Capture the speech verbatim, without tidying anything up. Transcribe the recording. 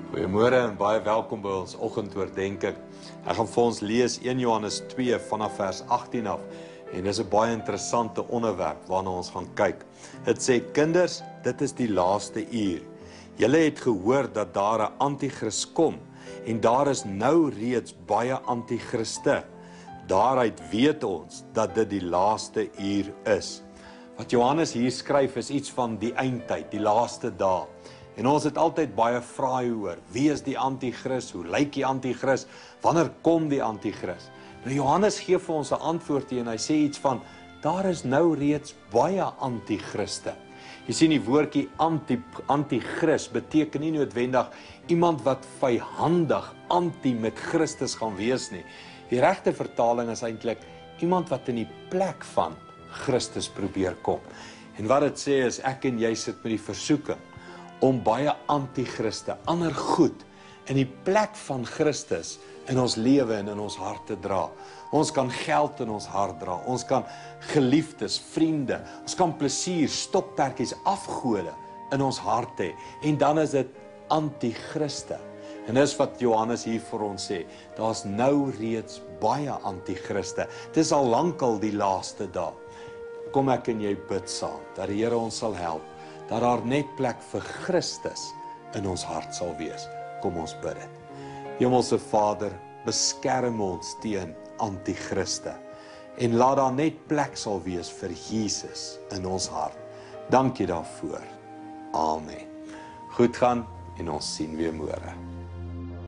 Goeiemôre en baie welkom by ons oggendoordenkings. Ek gaan vir ons lees eerste Johannes twee vanaf vers agttien af. En dis 'n baie interessante onderwerp waarna ons gaan kyk. Dit sê: kinders, dit is die laaste uur. Julle het gehoor dat daar 'n anti-kris kom en daar is nou reeds baie anti-kriste. Daaruit weet ons dat dit die laaste uur is. Wat Johannes hier skryf is iets van die eindtyd, die laaste dae. En ons het altyd baie vrae oor, wie is die anti-kris, hoe lyk die anti-kris, wanneer kom die anti-kris? Nou Johannes gee vir ons 'n antwoord hier en hy sê iets van, daar is nou reeds baie anti-kriste. Jy sien die woordjie anti, anti-kris beteken nie noodwendig iemand wat vyhandig anti met Christus gaan wees nie. Die regte vertaling is eintlik iemand wat in die plek van Christus probeer kom. En wat dit sê is, ek en jy sit met die versoeking om baie anti-kriste, ander goed, in die plek van Christus in ons lewe en in ons hart te dra. Ons kan geld in ons hart dra, ons kan geliefdes, vriende, ons kan plesier, stokperdjies, afgode in ons hart hê, en dan is dit anti-kriste. En dis wat Johannes hier vir ons sê, daar's nou reeds baie anti-kriste. Dit is al lankal die laaste dae. Kom ek en jy bid saam, dat die Here ons sal help, dat daar net plek vir Christus in ons hart sal wees. Kom ons bid dit. Hemelse Vader, beskerm ons teen anti-kriste en laat daar net plek sal wees vir Jesus in ons hart. Dankie daarvoor. Amen. Goed gaan en ons sien weer môre.